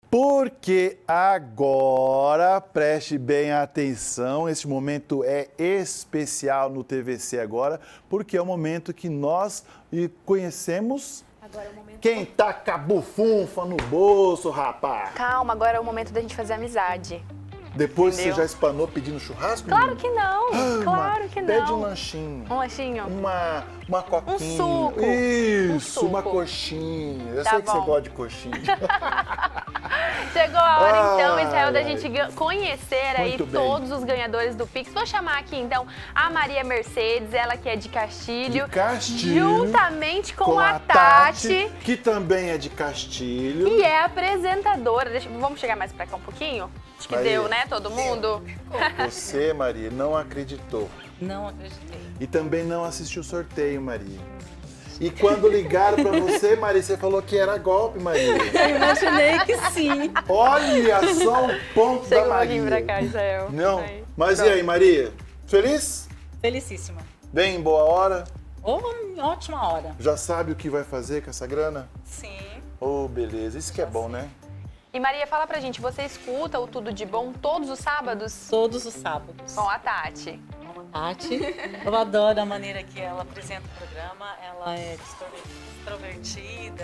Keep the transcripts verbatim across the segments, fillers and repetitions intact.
Porque agora, preste bem atenção, esse momento é especial no T V C Agora, porque é o momento que nós conhecemos agora é o momento... quem tá com a bufunfa no bolso, rapaz. Calma, agora é o momento da gente fazer amizade. Depois Entendeu? você já espanou pedindo churrasco? Claro que não, Ah, claro uma, que não. Pede um lanchinho. Um lanchinho? Uma, uma coquinha. Um suco. Isso, Um suco. uma coxinha. Eu Tá sei que bom. você gosta de coxinha. Chegou a hora, então, Ai, Israel, da ai. gente ga- conhecer aí Muito bem. todos os ganhadores do Pix. Vou chamar aqui, então, a Maria Mercedes, ela que é de Castilho. De Castilho. Juntamente com, Com a Tati, que também é de Castilho. que é apresentadora. Deixa, vamos chegar mais pra cá um pouquinho? Acho que Maria. deu, né, todo mundo? Você, Maria, não acreditou. Não acreditei. E também não assistiu o sorteio, Maria. E quando ligaram pra você, Maria, você falou que era golpe, Maria. Eu imaginei que sim. Olha só o ponto Chega da um Maria. pouquinho pra cá, Israel. Não, Aí. mas Pronto. e aí, Maria? Feliz? Felicíssima. Bem, boa hora? Oh, ótima hora. Já sabe o que vai fazer com essa grana? Sim. Oh, beleza. Isso que é bom, né? E Maria, fala pra gente, você escuta o Tudo de Bom todos os sábados? Todos os sábados. Com a Tati. Tati. Eu adoro a maneira que ela apresenta o programa. Ela é extrovertida.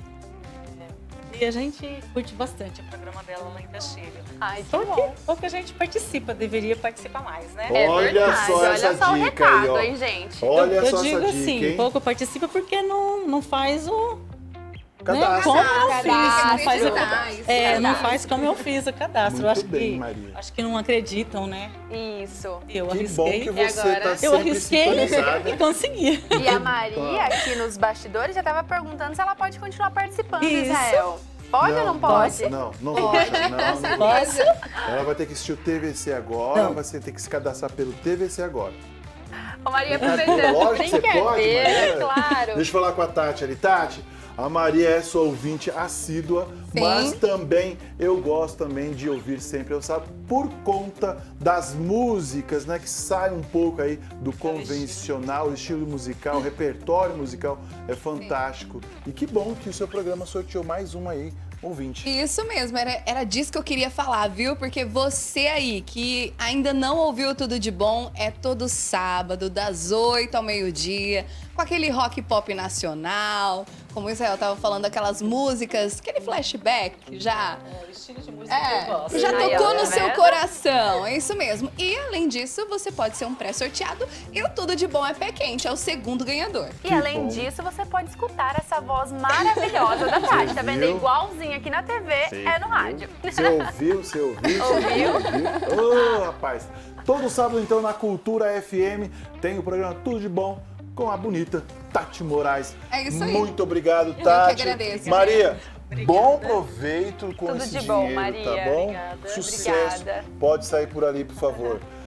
É, e a gente curte bastante o programa dela lá em Castilho. Ai, que Só bom. que pouca gente participa, deveria participar mais, né? É Olha verdade, só olha essa só o dica aí, recado, ó. hein, gente? Olha eu só digo essa dica, assim, hein? pouco participa porque não, não faz o... Cadastro. Né? Como eu Cadastro, fiz, não faz o cadastro. cadastro. É, não Cadastro. faz como eu fiz o cadastro. Muito eu acho bem, que, Maria. acho que não acreditam, né? Isso. Eu Que arrisquei. bom que você agora? tá Eu sempre arrisquei sintonizada. e consegui. E a Maria, aqui nos bastidores, já tava perguntando se ela pode continuar participando, Isso. Israel. Pode ou não pode? Não, não vou deixar, não. não vou. Posso? Ela vai ter que assistir o T V C Agora, Não. vai ter que se cadastrar pelo T V C Agora. Ô, Maria, Lógico aproveitando, que você pode, brincadeira, Maria. claro. Deixa eu falar com a Tati ali. Tati, a Maria é sua ouvinte assídua, Sim. mas também eu gosto também de ouvir sempre, eu sabe, por conta das músicas, né, que saem um pouco aí do convencional, o estilo musical, o repertório musical é fantástico. E que bom que o seu programa sorteou mais um aí, ouvinte. Isso mesmo, era, era disso que eu queria falar, viu? Porque você aí que ainda não ouviu Tudo de Bom, é todo sábado, das oito ao meio-dia, com aquele rock pop nacional, como o Israel tava falando, aquelas músicas, aquele flashback já. É o estilo de música É, que eu gosto. já Aí, tocou ó, no tá seu vendo? coração, é isso mesmo. E além disso, você pode ser um pré-sorteado e o Tudo de Bom é pé quente, é o segundo ganhador. E Que além bom. disso, você pode escutar essa voz maravilhosa da Tati. Tá vendo? viu? Igualzinho aqui na T V, é no rádio. Você ouviu, você ouviu, você Ouviu? ouviu? Ô, rapaz. Todo sábado, então, na Cultura F M, tem o programa Tudo de Bom com a bonita Tati Moraes. É isso aí. Muito obrigado, Eu que Tati. agradeço. Maria, Obrigada. bom proveito com Tudo esse de bom, dinheiro, Maria. tá bom? Obrigada, Sucesso. obrigada. Pode sair por ali, por favor.